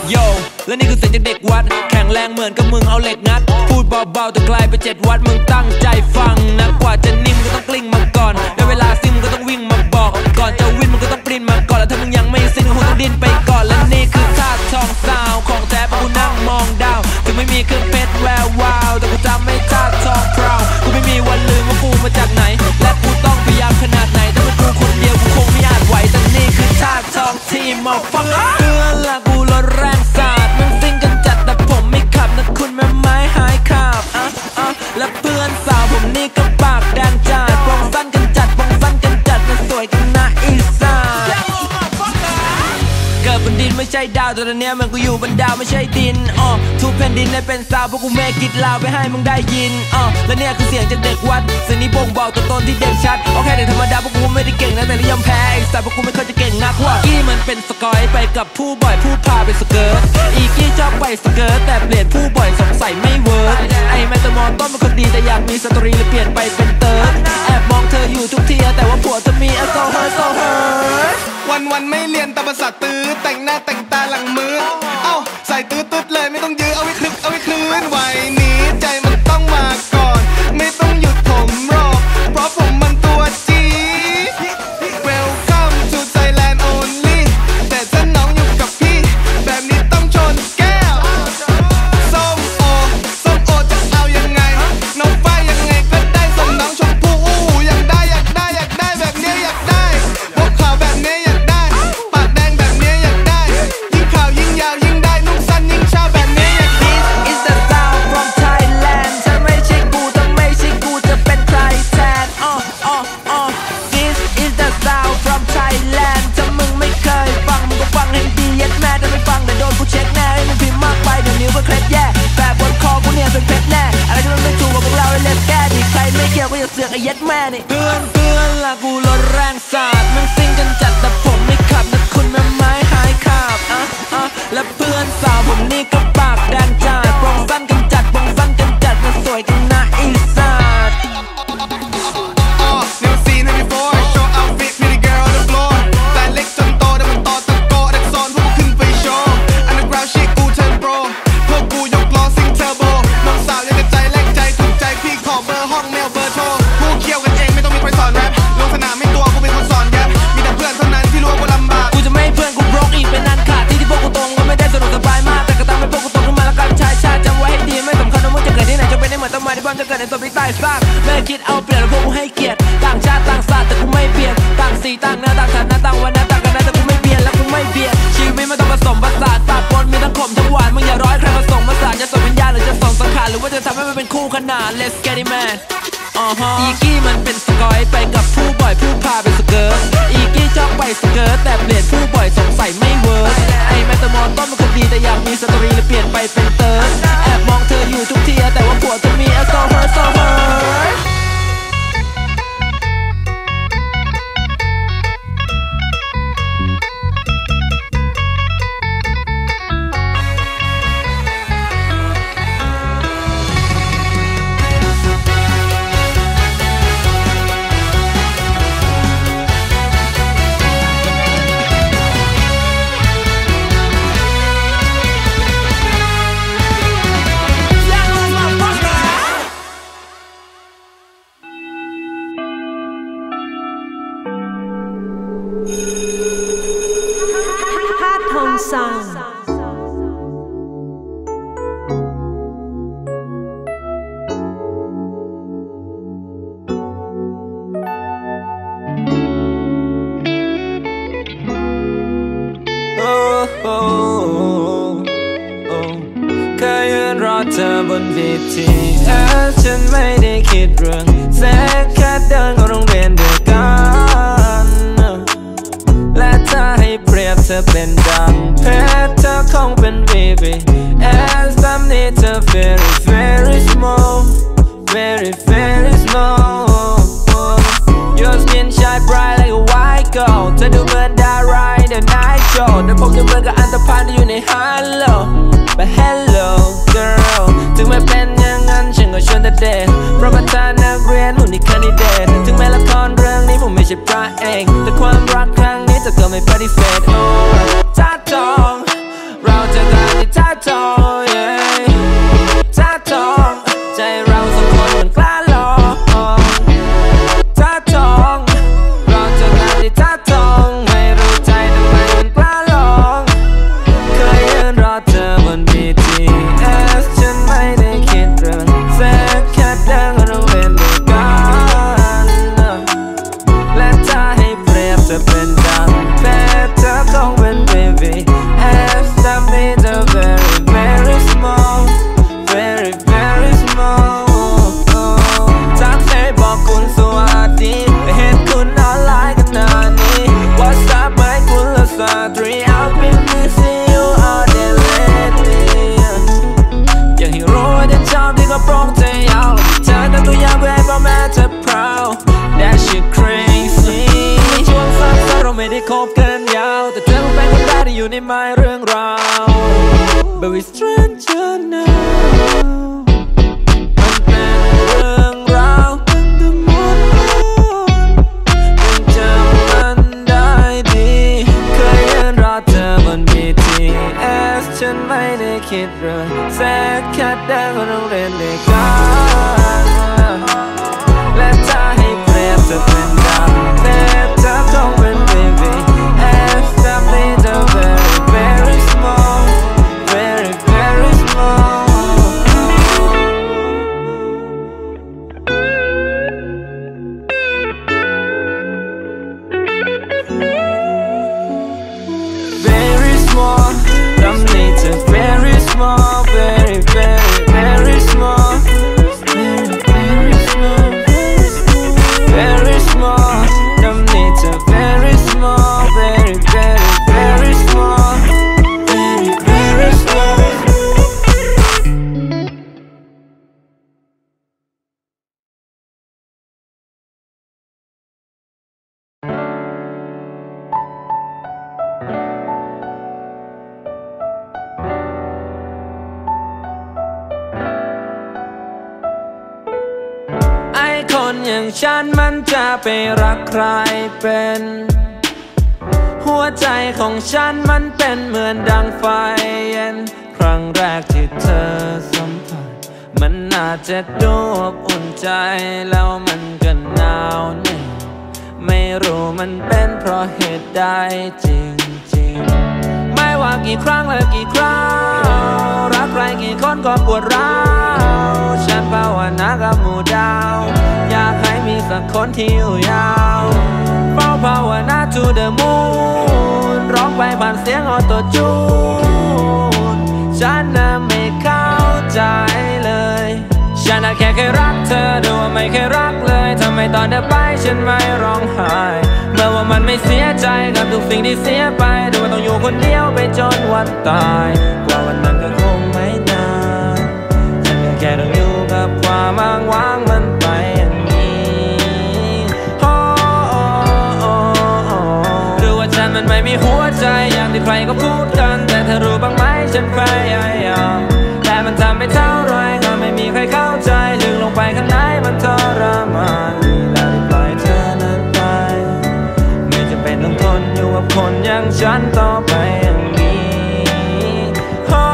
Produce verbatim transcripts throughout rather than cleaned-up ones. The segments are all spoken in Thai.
โย่และนี่คือเสียงจากเด็กวัดแข็งแรงเหมือนกับมึงเอาเหล็กงัดพูดเบาๆแต่กลายเป็นเจ็ดวัดมึงตั้งใจฟังนะกว่าจะนิ่มก็ต้องกลิ้งมาก่อนในเวลาซิ่งก็ต้องวิ่งมาบอกก่อนจะวิ่งมันก็ต้องปริ้นมาก่อนแล้วถ้ามึงยังไม่ซิ่งก็คงต้องดิ้นไปก่อนและนี่คือท่าทองสาวของแท้เพราะกูนั่งมองดาวถึงไม่มีเครื่องเพชรแวววาวแต่กูจำไม่ท่าทองพราวกูไม่มีวันลืมว่ากูมาจากไหนและกูต้องพยายามขนาดไหนแต่เป็นกูคนเดียวกูคงไม่อาจไหวแต่นี่คือท่าทองที่มองฟังเพื่อนละกูรถแรงสาดมึงซิ่งกันจัดแต่ผมไม่ขับนะคุณแม่ไม้หายขาบอ่ะอ่ะและเพื่อนสาวผมนี่ก็ปากแดงจัดปองสั้นกันจัดปองสั้นกันจัดมันสวยกันนะอีสานเกิดบนดินไม่ใช่ดาวแต่ตอนนี้มันกูอยู่บนดาวไม่ใช่ดินอ๋อทุกแผ่นดินเลยเป็นสาวเพราะกูแม่กิดลาวไปให้มึงได้ยินอ๋อและเนี่ยคือเสียงจากเด็กวัดเสียงนี้บ่งบอกตัวตนที่เด่นชัดโอเคเด็กธรรมดาเพราะกูไม่ได้เก่งนะแต่ยอมแพ้ไอ้สัตว์เพราะกูไม่เคยจะเก่งนักว่ากี้มันเป็นสกอยไปกับผู้บ่อยผู้พาไปสเกิร์ตอีกี้ชอบไปสเกิร์ตแต่เปลี่ยนผู้บ่อยสงสัยไม่เวิร์กไอ้แมตมอนต้นเป็นคนดีแต่อยากมีสตรีเลยเปลี่ยนไปเป็นเติร์ดแอบมองเธออยู่ทุกทีแต่ว่าผัวจะมีอโซเฮอร์โซเฮอร์วันวันไม่เรียนแต่ภาษาตื้อแต่งหน้าแต่งตาหลังมือเอ้าใส่ตื้อตึ๊ดเลยไม่ต้องยื้อเอาไว้คลึกเอาไว้คลื่นวัยนี้ใจมันต้องมาก่อนไม่ต้องหยุดผมรอเพราะผมมันตัวจี๊ด Welcome to Thailand only แต่ถ้าน้องอยู่กับพี่แบบนี้ต้องชนแก้วส้มโอส้มโอจะเอายังไงน้องฝ้ายยังไงก็ได้ส่งน้องชมพู่อู้อยากได้อยากได้อยากได้แบบนี้อยากได้พวกขาวแบบนี้อยากได้ปากแดงแบบนี้อยากได้ยิ่งขาวยิ่งยาวยิ่งได้นุ่งสั้นยิ่งชอบแบบนี้อยาก This is the sound from Thailand ถ้าไม่ใช่กูถ้าไม่ใช่กูจะเป็นใครแทนอ๋ออ๋ออ๋อ This is the sound from Thailand ถ้ามึงไม่เคยฟังมึงก็ฟังให้ดียัดแม่ถ้าไม่ฟังเดี๋ยวโดนกูเช็คแน่ให้มึงพิมพ์มากไปเดี๋ยวนิ้วก็เคล็ดแย่แบบบนคอกูเนี่ยเป็นเพชรแน่อะไรที่มันไม่ถูกกับพวกเราเลยเล่นแก้ดิใครไม่เกี่ยวก็อย่าเสือกไอ้ยัดแม่นี่เพื่อนเพื่อนละกูรถแรงสาดมึงซิ่งกันจัดแต่ผมไม่ขับนะคุณแม่ไม้หายขาบอ่ะอ่ะและเพื่อนสาวผมนี่ก็ปากแดงจัดปองสั้นกันจัดปองสั้นกันจัดมันสวยกันนะอีสาน Oh, never seen it before. Show outfit, pretty girl on the floor. แต่เล็กจนโตแต่มันต่อตะโกดักซอนพวกกูขึ้นไปโชว์ Underground shit กูเทิร์นโปรพวกกูยกล้อซิงเทอร์โบน้องสาวยังกระใจแลกใจถูกใจพี่ขอเบอร์ห้องเมลเบอร์โทรผู้เคี่ยวกันเองไม่ต้องมีใครสอนแรปลงสนามไม่ตัวกูเป็นคนสอนแยบมีแต่เพื่อนเท่านั้นที่รู้ว่ากูลำบากกูจะไม่ให้เพื่อนกูบล็อกอีกเป็นนันขาดที่ที่พวกกูตรงก็ไม่ได้สะดวกสบายมากแต่ก็ตามให้พวกกูตรงขึ้นมาแล้วกันชายชาติจำไว้ให้ดีไม่สำคัญว่ามึงจะเกิดที่ไหนจะเป็นได้เหมือนต้นไม้ที่พร้อมจะเกิดในตัวพี่ใต้ซากไม่คิดเอาเปลี่ยนพวกกูให้เกียรติต่างชาติต่างศาสตร์แต่กูไม่เปลี่ยนต่างสีต่างเนื้อต่างฐานะต่างวันนะต่างกันนะแต่กูไม่เปลี่ยนและกูไม่เปลี่ยนชีวิตไม่ต้องผสมผสานปากปนมีทั้งขมทั้งหวานมึงอย่าร้อยใครผสมผสานจะส่งวิญญาณหรือจะส่งสังขารหรือว่าจะทำให้มันเป็นคู่ขนาน Let's get it manอ๋อฮะอีกี้มันเป็นสกอยไปกับผู้บ่อยผู้พาไปสเกิร์ตอีกี้ชอบไปสเกิร์ตแต่เปลี่ยนผู้บ่อยสงสัยไม่เวิร์กไอ้แมตมอนต้นเป็นคนดีแต่อยากมีสตรีเลยเปลี่ยนไปเป็นเติร์ดแอบมองเธออยู่ทุกทีแต่ว่าผัวจะมีอโซเฮอร์โซเฮอร์เคยยืนรอเธอบนบีทีเอสฉันไม่ได้คิดเรื่องแค่แค่เดินเข้าโรงเรียนด้วยกันและถ้าให้เปรียบเธอเป็นดังเพชรเธอคงเป็น วี วี เอส ตามนี้เธอ very very small very very small your skin shine bright like a white gold เธอดูเหมือนดาราใน The Night Show แต่ผมจะเหมือนกับอันธพาลที่อยู่ใน Hello but hello girl ถึงไม่เป็นอย่างนั้นฉันก็ชวนเธอเดทเพราะประธานนักเรียนหุ่นนี่แคนดิเดตถึงแม้ละครเรื่องนี้ผมไม่ใช่พระเอกแต่ความรักครั้งนี้เธอก็ไม่ปฏิเสธโอ้จ้าจองเราจะได้ท่าทองท่าทองใจเราสองคนมันกล้าลองท่าทองเราจะนานที่ท่าทองไม่รู้ใจทำไมมันกล้าลองเคยยืนรอเธอบน บี ที เอส ฉันไม่ได้คิดเรื่องเซ็กแค่เดินเราเล่นด้วยกันและถ้าให้เปรียบจะเป็นดังเพชรเธอคงเป็น baby S ทำให้เธอ very very small very very small ทักให้บอกคุณสวัสดีไม่เห็นคุณออนไลน์กันนานนี้ What's up ไม่คุณละสตรี I've been missing you all day lately อยากให้รู้ว่าจะชอบที่ก็โปร่งใจยาวเธอแต่ตัวอย่างเพื่อให้พ่อแม่เธอ proud that shit crazy ช่วงสั้นๆเราไม่ได้คบกันยาวแต่เธอคงเป็นคนแรกที่อยู่ในไม้เรื่องราว But we stranger now มันเป็นเรื่องราวตั้งแต่หมดยังจำมันได้ดีเคยยืนรอเธอบน บี ที เอส ฉันไม่ได้คิดเรื่องแค่แค่เดินก็ต้องเล่นด้วยกันและถ้าให้เปรียบจะเป็นดังเพชรเธอคงเป็น baby S ทำให้เธอ very very small very very small very small ทำให้เธอ very small very very very small very very small very small ทำให้เธอ very small very very very small very very smallไอ้คนอย่างฉันมันจะไปรักใครเป็นหัวใจของฉันมันเป็นเหมือนดังไฟเย็นครั้งแรกที่เธอสัมผัสมันอาจจะดูอบอุ่นใจแล้วมันก็หนาวเหน็บไม่รู้มันเป็นเพราะเหตุใดจริงๆไม่ว่ากี่ครั้งและกี่คราวรักใครกี่คนก็ปวดร้าวฉันภาวนากับหมู่ดาวอยากให้มีสักคนที่อยู่ยาวเฝ้าภาวนา to the moon ร้องไปผ่านเสียงออโต้จูนฉันน่ะไม่เข้าใจเลยฉันน่ะแค่เคยรักเธอดูว่าไม่เคยรักเลยทำไมตอนเธอไปฉันไม่ร้องไห้เมื่อว่ามันไม่เสียใจกับทุกสิ่งที่เสียไปดูว่าต้องอยู่คนเดียวไปจนวันตายกว่าวันนั้นก็คงไม่นานฉันก็แค่ต้องอยู่กับความอ้างว้างมันไปอย่างนี้โอ้โอ้โอ้รู้ว่าฉันมันไม่มีหัวใจอย่างที่ใครก็พูดกันแต่เธอรู้บ้างไหมฉันพยายามแต่มันทำไม่เท่าไรก็ไม่มีใครเข้าใจลึกลงไปข้างในมันทรมานแล้วได้ปล่อยเธอนั้นไปไม่จำเป็นต้องทนอยู่กับคนอย่างฉันต่อไปอย่างนี้โอ้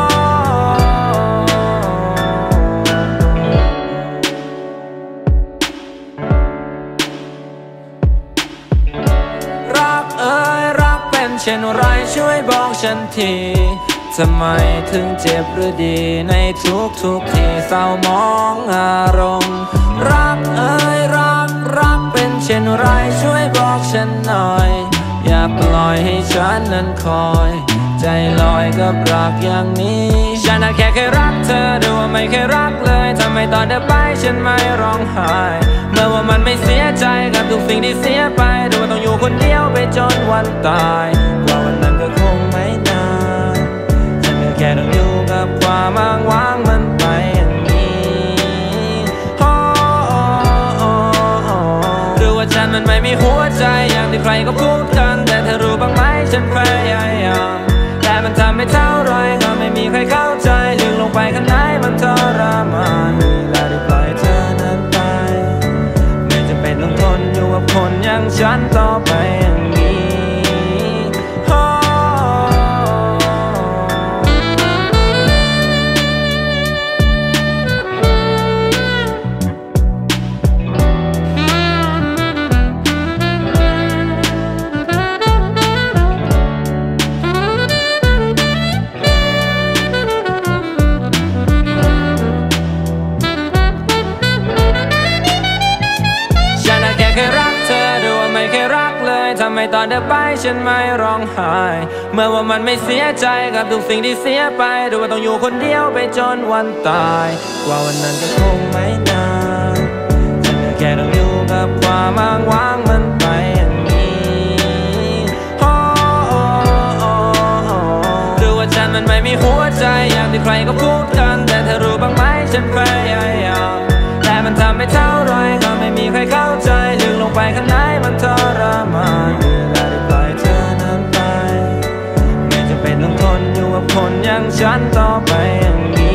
รักเอ่ยรักเป็นเช่นไรช่วยบอกฉันทีทำไมถึงเจ็บหรือดีในทุกทุกที่เศร้ามองอารมณ์รักเอ่ยรักรักเป็นเช่นไรช่วยบอกฉันหน่อยอย่าปล่อยให้ฉันนั้นคอยใจลอยกับรักอย่างนี้ฉันน่ะแค่เคยรักเธอดูว่าไม่เคยรักเลยทำไมตอนเธอไปฉันไม่ร้องไห้เมื่อว่ามันไม่เสียใจกับทุกสิ่งที่เสียไปดูว่าต้องอยู่คนเดียวไปจนวันตายกว่าวันนั้นก็คงไม่นานแค่ต้องอยู่กับความอ้างว้างมันไปอย่างนี้โอ้โอ้โอ้โอ้รู้ว่าฉันมันไม่มีหัวใจอย่างที่ใครก็พูดกันแต่เธอรู้บ้างไหมฉันพยายามแต่มันทำไม่เท่าไรก็ไม่มีใครเข้าใจลึกลงไปข้างในมันทรมานแล้วได้ปล่อยเธอนั้นไปไม่จำเป็นต้องทนอยู่กับคนอย่างฉันต่อไปอย่างนี้โอ้ทำให้ตอนเธอไปฉันไม่ร้องไห้เมื่อว่ามันไม่เสียใจกับทุกสิ่งที่เสียไปหรือว่าต้องอยู่คนเดียวไปจนวันตายว่าวันนั้นก็คงไม่นานฉันแค่ต้องอยู่กับความอ้างว้างมันไปอย่างนี้หรือว่าฉันมันไม่มีหัวใจอย่างที่ใครก็พูดกันแต่เธอรู้บ้างไหมฉันพยายามแต่มันทำไม่เท่าไรก็ไม่มีใครเข้าใจลึกลงไปข้างในมันทรมานเวลาได้ปล่อยเธอนั้นไปไม่จำเป็นต้องทนอยู่กับคนอย่างฉันต่อไปอย่างนี้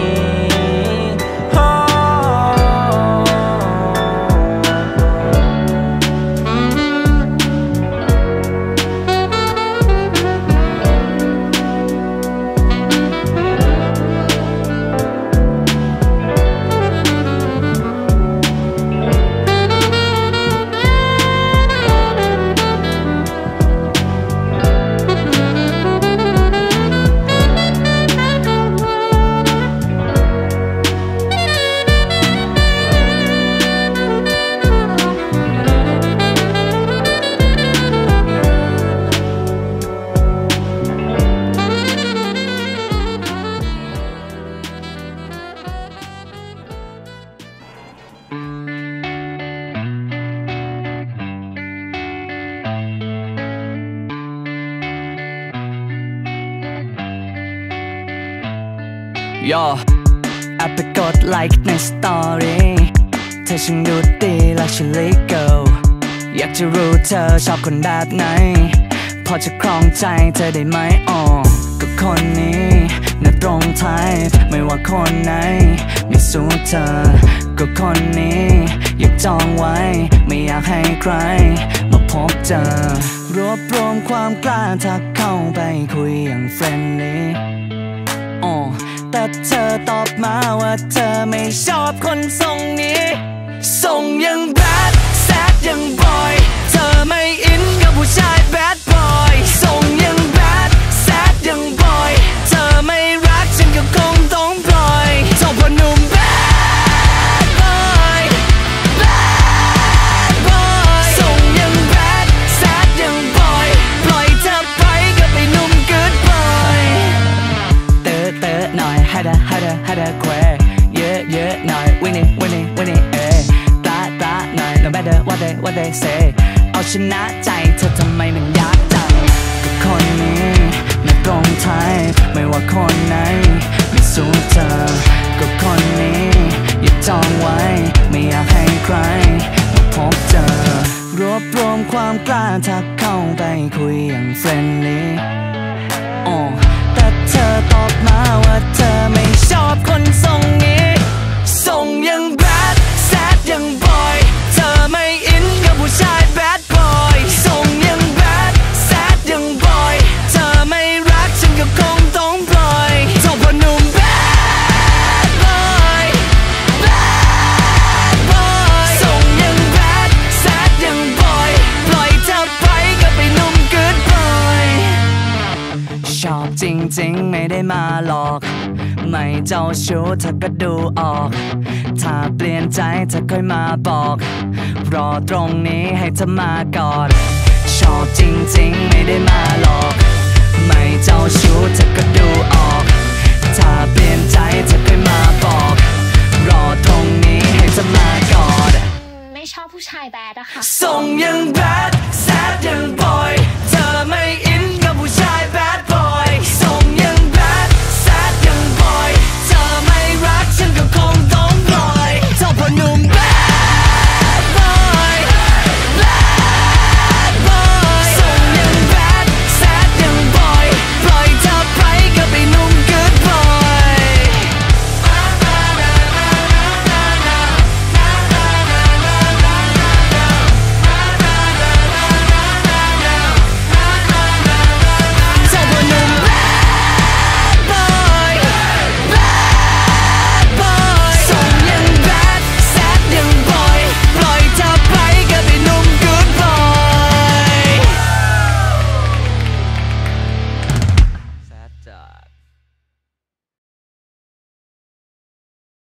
โย่แอบไปกดไลค์ในสตอรี่เธอช่างดูดีและฉันลิเกิลอยากจะรู้เธอชอบคนแบบไหนพอจะครองใจเธอได้ไหมอ๋อก็คนนี้น่าตรงไทป์ไม่ว่าคนไหนไม่สู้เธอก็คนนี้อยากจองไว้ไม่อยากให้ใครมาพบเจอรวบรวมความกล้าทักเข้าไปคุยอย่างเฟรนลี่อ๋อแต่เธอตอบมาว่าเธอไม่ชอบคนทรงนี้ทรงยังแบดแซดยังบอยเธอไม่อินกับผู้ชายแบดบอยทรงยังแบดแซดยังบอยเธอไม่รักฉันก็คงต้องปล่อยเจ้าพ่อหนุ่มแบดบอยแบดบอยทรงยังแบดแซดยังบอยปล่อยเธอไปกับไอ้หนุ่มกู๊ดบอยเตอะเตอะหน่อยฮัดดะฮัดดะฮัดดะแควเยอะเยอะหน่อยวินนี่วินนี่วินนี่เอตาตาหน่อย no matter what they what they say เอาชนะใจเธอทำไมมันยากจังก็คนนี้ไม่ตรงไทป์ไม่ว่าคนไหนไม่สู้เธอก็คนนี้อย่าจองไว้ไม่อยากให้ใครมาพบเจอรวบรวมความกล้าทักเข้าไปคุยอย่างเฟรนลี่อ๋อแต่เธอตอบมาว่าเธอไม่ชอบคนทรงนี้ทรงยังแบดแซดยังบอยเธอไม่อินกับผู้ชายแบดบอยทรงยังแบดแซดยังบอยเธอไม่รักฉันก็คงต้องปล่อยเจ้าพ่อหนุ่มแบดบอยแบดบอยทรงยังแบดแซดยังบอยปล่อยเธอไปกับไอ้หนุ่มกู๊ดบอยชอบจริงๆไม่ได้มาหลอกไม่เจ้าชู้เธอก็ดูออกถ้าเปลี่ยนใจเธอค่อยมาบอกรอตรงนี้ให้เธอมาก่อนชอบจริงๆไม่ได้มาหลอกไม่เจ้าชู้เธอก็ดูออกถ้าเปลี่ยนใจเธอค่อยมาบอกรอตรงนี้ให้เธอมาก่อนไม่ชอบผู้ชายแบดอะค่ะทรงยังแบดแซด